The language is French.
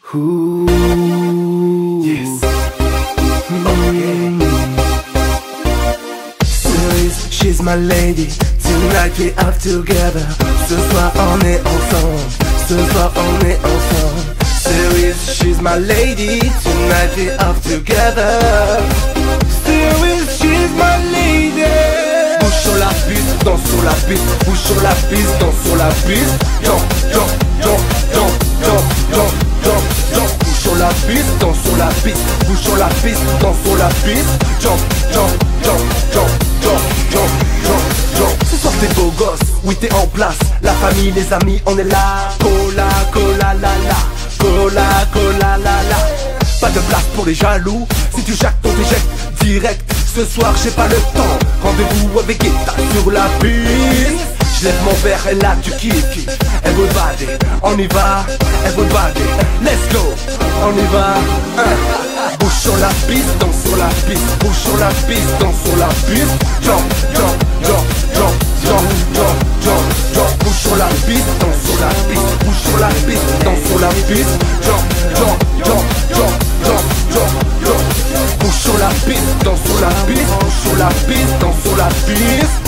Ooh, yes. Cerise, she's my lady. Tonight we out together. Ce soir on est ensemble. Ce soir on est ensemble. Cerise, she's my lady. Tonight we out together. Cerise, she's my lady. Bouge sur la piste, danse sur la piste. Bouge sur la piste, danse sur la piste. Jump, jump, jump, jump, jump, jump, jump, jump. Bouge sur la piste, danse sur la piste. Bouge sur la piste, danse sur la piste. Jump, jump, jump, jump, jump, jump, jump, jump. Ce soir t'es beau gosse, oui t'es en place. La famille, les amis, on est là. Cola, cola, la la. Cola, cola, la la. Pas de place pour les jaloux. Si tu jacques, on t'éjecte direct. Ce soir j'ai pas le temps. Rendez-vous avec Guetta sur la piste. Je lève mon verre et là tu kiffes. Everybody, on y va. Everybody, let's go. On y va. Bouge sur la piste, danse sur la piste. Bouge sur la piste, danse sur la piste. Jump, jump, jump, jump, jump, jump, jump, jump. Bouge sur la piste, danse sur la piste. Bouge sur la piste, danse sur la piste. Jump, jump, jump, jump, jump, jump, jump. Bouge sur la piste, danse sur la piste. Bouge sur la piste, danse sur la piste.